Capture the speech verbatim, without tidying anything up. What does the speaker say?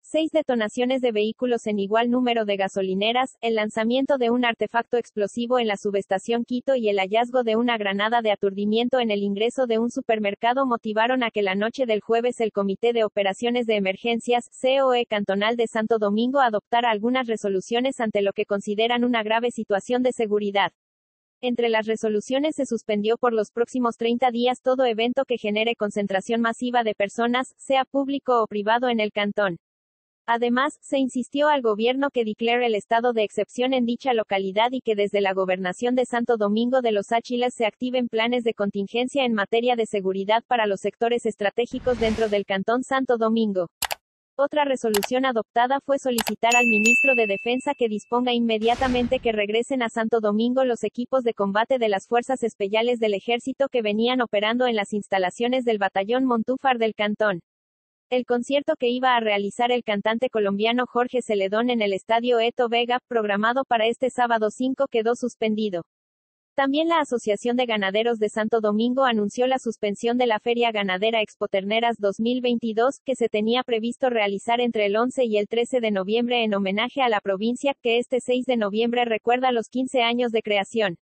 seis detonaciones de vehículos en igual número de gasolineras, el lanzamiento de un artefacto explosivo en la subestación Quito y el hallazgo de una granada de aturdimiento en el ingreso de un supermercado motivaron a que la noche del jueves el Comité de Operaciones de Emergencias, C O E Cantonal de Santo Domingo adoptara algunas resoluciones ante lo que consideran una grave situación de seguridad. Entre las resoluciones se suspendió por los próximos treinta días todo evento que genere concentración masiva de personas, sea público o privado en el cantón. Además, se insistió al gobierno que declare el estado de excepción en dicha localidad y que desde la Gobernación de Santo Domingo de los Áchilas se activen planes de contingencia en materia de seguridad para los sectores estratégicos dentro del Cantón Santo Domingo. Otra resolución adoptada fue solicitar al ministro de Defensa que disponga inmediatamente que regresen a Santo Domingo los equipos de combate de las Fuerzas Especiales del Ejército que venían operando en las instalaciones del Batallón Montúfar del Cantón. El concierto que iba a realizar el cantante colombiano Jorge Celedón en el Estadio Eto Vega, programado para este sábado cinco, quedó suspendido. También la Asociación de Ganaderos de Santo Domingo anunció la suspensión de la Feria Ganadera Expoterneras dos mil veintidós, que se tenía previsto realizar entre el once y el trece de noviembre en homenaje a la provincia, que este seis de noviembre recuerda los quince años de creación.